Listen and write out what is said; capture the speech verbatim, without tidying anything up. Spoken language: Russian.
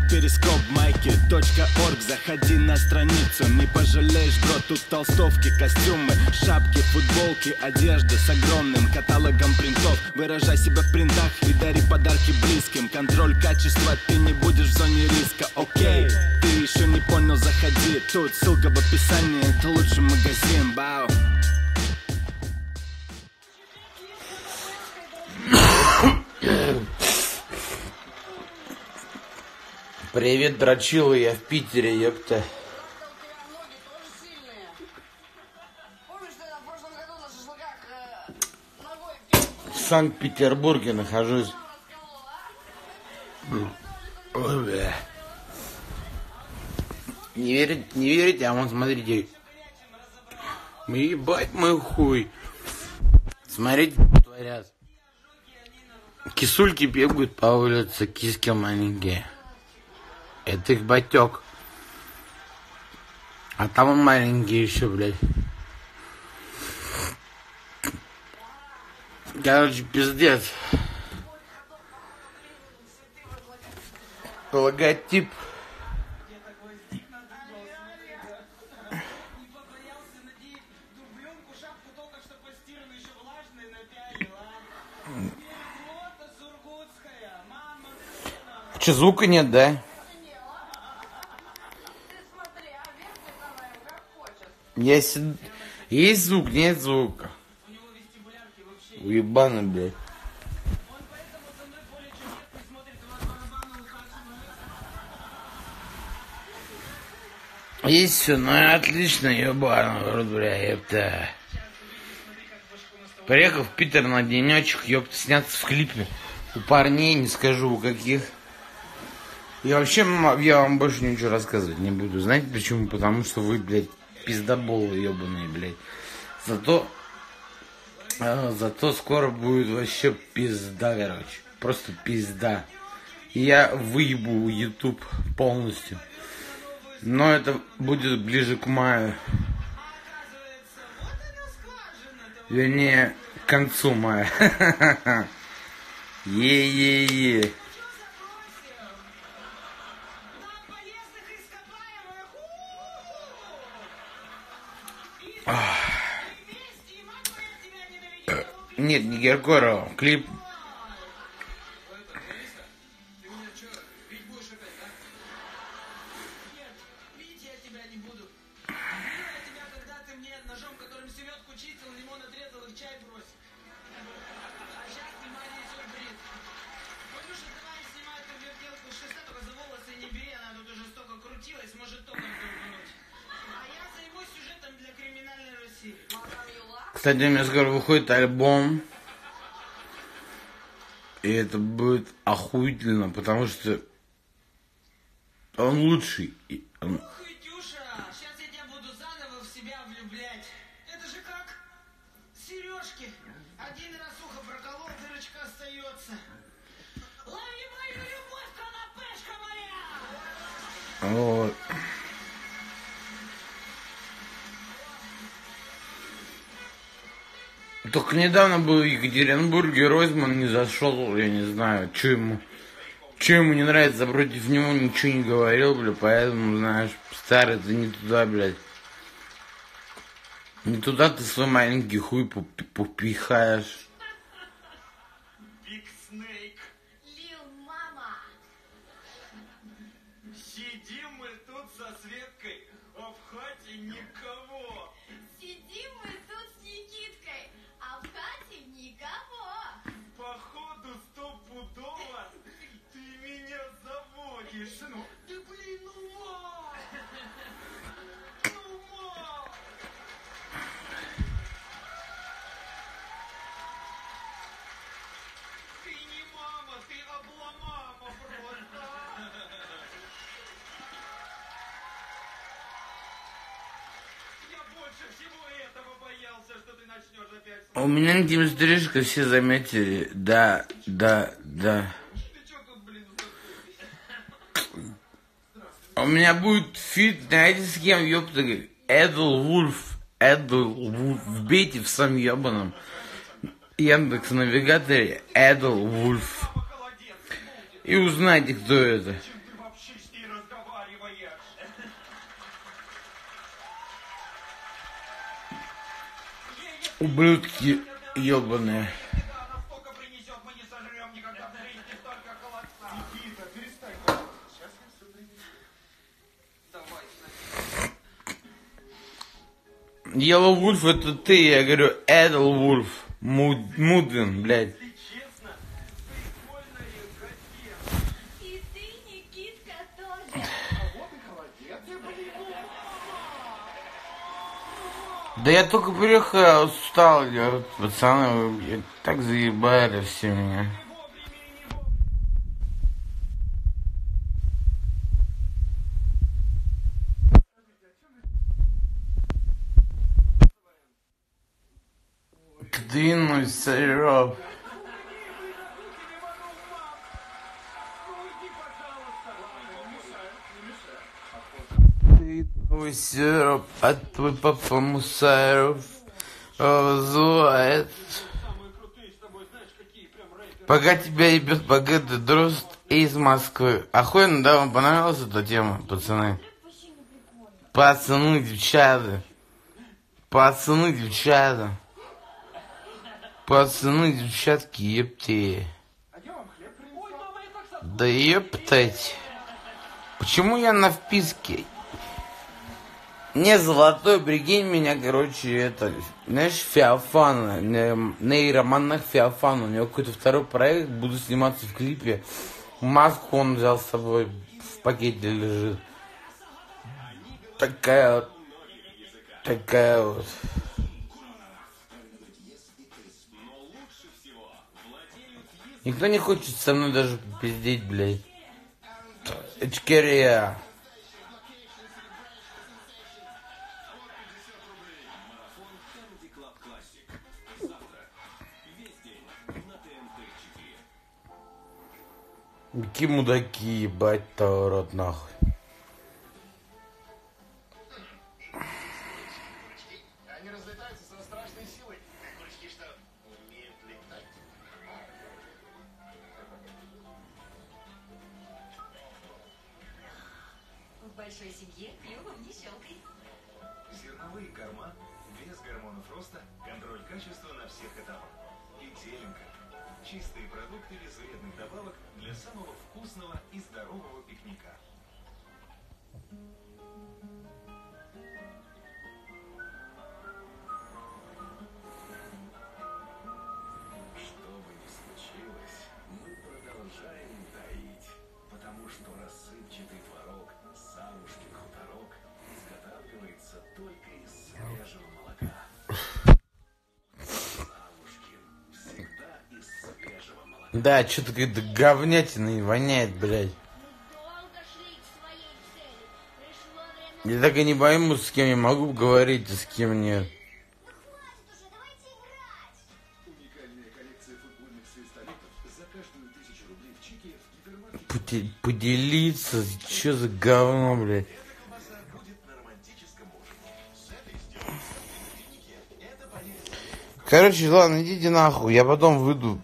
перископ, майки, точка орг. Заходи на страницу, не пожалеешь, бро. Тут толстовки, костюмы, шапки, футболки, одежда с огромным каталогом принтов. Выражай себя в принтах и дари подарки близким. Контроль качества, ты не будешь в зоне риска. Окей, ты еще не понял, заходи. Тут ссылка в описании, это лучший магазин. Бау. Привет, дрочила, я в Питере, ёпта. В Санкт-Петербурге нахожусь. Ой, бля. Не верите, не верите, а вон смотрите. Ебать мой хуй. Смотрите, что творят. Кисульки бегают по улице, киски маленькие. Это их батек. А там он маленький еще, блядь. Короче, пиздец. Логотип. Че, звука нет, да? Есть, есть звук, нет звука. Уебано, блядь. Есть все, ну отлично, ебано, бля, ёпта. Приехал в Питер на денечек, ёпта, сняться в клипе. У парней, не скажу у каких. И вообще, я вам больше ничего рассказывать не буду. Знаете почему? Потому что вы, блядь, пиздоболы ебаные, блядь. Зато, а, зато скоро будет вообще пизда, короче. Просто пизда. И я выебу YouTube полностью. Но это будет ближе к маю. Вернее, к концу мая. Е-е-е. Нет, не Киркоров, клип. Кстати, у меня скоро выходит альбом. И это будет охуительно, потому что он лучший. Он... Сейчас я тебя буду заново в себя влюблять. Это же как сережки. Один раз ухо проколол, дырочка остается. Лови мою любовь, канапешка моя! Вот. Только недавно был в Екатеринбурге, Ройзман не зашел, я не знаю, что ему, что ему не нравится, против него ничего не говорил, бля, поэтому, знаешь, старый, ты не туда, блядь. Не туда ты свой маленький хуй попихаешь. Биг Снейк. Лил мама. Сидим мы тут со Светкой, а в хате никого. Сидим мы тут с Никиткой, а в хате никого. Походу стопудово ты меня заводишь. Ну, ты, блин, ну мам! Ну мам! Ты не мама, ты обломама просто. Я больше всего этого боялся, что ты начнешь опять... У меня интим стрижка, все заметили, да, да, да. Ты чё тут, блин, У меня будет фит, знаете, с кем, ёпта, Эдл Вульф, Эдл Вульф, вбейте в сам ёбаном Яндекс навигаторе Эдл Вульф и узнайте, кто это. Ублюдки ебаные. Yellow Wolf это ты, я говорю, Эдл Wolf. Муд, Муден, блядь. И ты, Никитка, тоже. Да я только приехал, устал, я, пацаны, вы так заебали все меня. Двинусь, сырок. Твой сироп, а твой папа Мусаров вызывает. Пока тебя ебет богатый дрозд из Москвы. Охуенно, да, вам понравилась эта тема, пацаны? Пацаны, девчата. Пацаны, девчата. Пацаны, девчатки, епте. Да ептать. Почему я на вписке? Не золотой, прикинь меня, короче, это, знаешь, Феофан, нейромонах Феофан, у него какой-то второй проект, буду сниматься в клипе, маску он взял с собой, в пакете лежит. Такая вот, такая вот. Никто не хочет со мной даже пиздеть, блядь. Эчкерия. Какие мудаки, ебать-то, рот нахуй. Они разлетаются со страшной силой. Курочки что, умеют летать? В большой семье клювом не щелкай. Зерновые корма, без гормонов роста, контроль качества на всех этапах. Петелинка. Чистые продукты без вредных добавок для самого вкусного и здорового пикника. Что бы ни случилось, мы продолжаем доить, потому что рассыпчатый творог Савушкин хуторок изготавливается только из свежего молока. Савушкин всегда из свежего молока. Да, что-то какая-то говнятина и воняет, блядь. Долго шли к своей цели. Пришло время... Я так и не пойму, с кем я могу говорить, а с кем нет. Ну хватит уже, давайте играть. Уникальная коллекция футбольных свистолетов за каждую тысячу рублей в чеке в гипермаркете. Поде- поделиться, что за говно, блядь. Эта колбаса будет на романтическом ужине. С этой сделки в пикнике. Это полезно. Короче, ладно, идите нахуй, я потом выйду